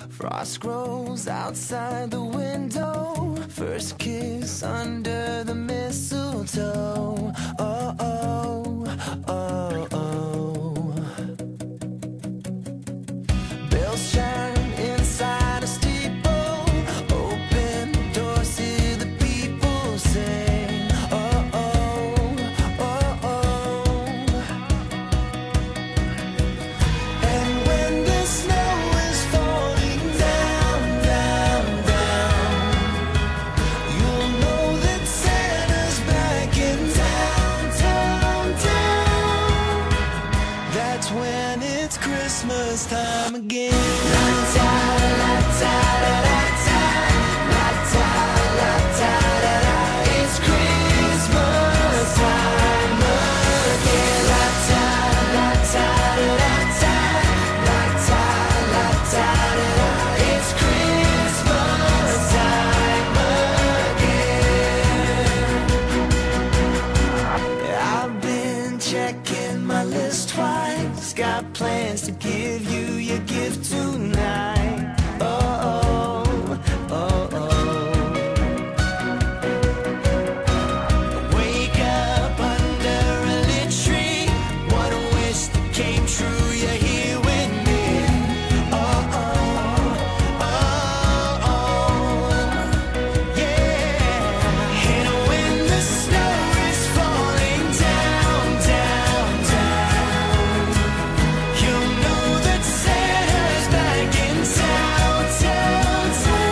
Frost grows outside the window. First kiss under the mistletoe. Oh, oh, oh, oh. Bells chime inside a steeple. Open the doors, hear the people sing. Oh, oh, oh, oh. And when the snow is falling down, down, down, you'll know that Santa's back in town, town, town. That's when it's Christmas time again. La-ta, la-ta, la-ta, la-ta, la-ta, la-ta. It's Christmas time again. La-ta, la-ta, la-ta, la-ta, la-ta, la-ta. It's Christmas time again. I've been checking my list twice. Got plans to give you your gift tonight. Oh, oh, oh, oh. Wake up under a lit tree. What a wish that came true. You're here with me. Oh, oh, oh, oh. Yeah. And when the snow is falling down, down, down, you'll know that Santa's back in town, town,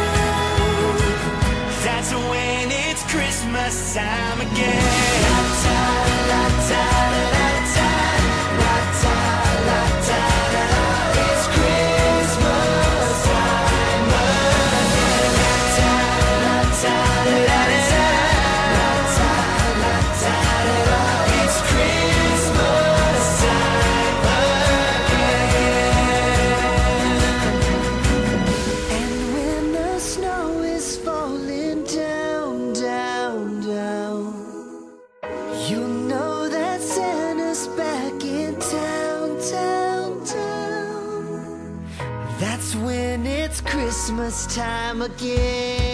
town. That's when it's Christmas time again. La-ta, la-ta, la-ta, la-ta, la-ta, la-ta. It's Christmas time again. La-ta, la-ta, la-ta, la-ta, la-ta, la-ta. It's Christmas time again. And when the snow is falling down, down, down, you know that Santa's back in town, town, town. That's when it's Christmas time again.